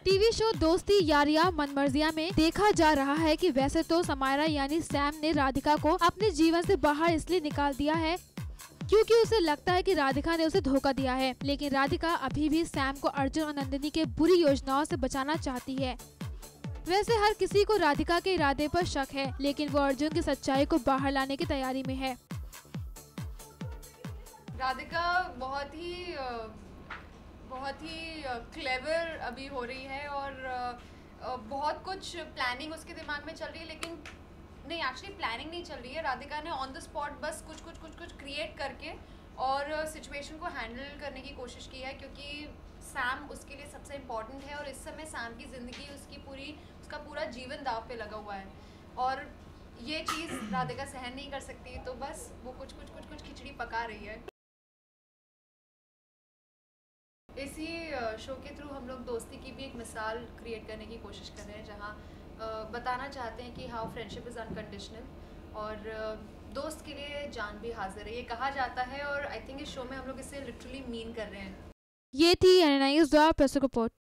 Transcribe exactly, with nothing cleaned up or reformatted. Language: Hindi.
टीवी शो दोस्ती यारियां मनमर्जियां में देखा जा रहा है कि वैसे तो समायरा यानी सैम ने राधिका को अपने जीवन से बाहर इसलिए निकाल दिया है क्योंकि उसे लगता है कि राधिका ने उसे धोखा दिया है, लेकिन राधिका अभी भी सैम को अर्जुन और नंदिनी के बुरी योजनाओं से बचाना चाहती है। वैसे हर किसी को राधिका के इरादे पर शक है, लेकिन वो अर्जुन की सच्चाई को बाहर लाने की तैयारी में है। राधिका बहुत ही बहुत ही क्लेवर अभी हो रही है और बहुत कुछ प्लानिंग उसके दिमाग में चल रही है, लेकिन नहीं, एक्चुअली प्लानिंग नहीं चल रही है। राधिका ने ऑन द स्पॉट बस कुछ कुछ कुछ कुछ क्रिएट करके और सिचुएशन को हैंडल करने की कोशिश की है, क्योंकि सैम उसके लिए सबसे इम्पॉर्टेंट है और इस समय सैम की ज़िंदगी, उसकी पूरी उसका पूरा जीवन दाव पे लगा हुआ है और ये चीज़ राधिका सहन नहीं कर सकती, तो बस वो कुछ कुछ कुछ कुछ खिचड़ी पका रही है। इसी शो के थ्रू हम लोग दोस्ती की भी एक मिसाल क्रिएट करने की कोशिश कर रहे हैं, जहाँ बताना चाहते हैं कि हाउ फ्रेंडशिप इज़ अनकंडीशनल और दोस्त के लिए जान भी हाजिर है, ये कहा जाता है और आई थिंक इस शो में हम लोग इसे लिटरली मीन कर रहे हैं। ये थी N I news press report.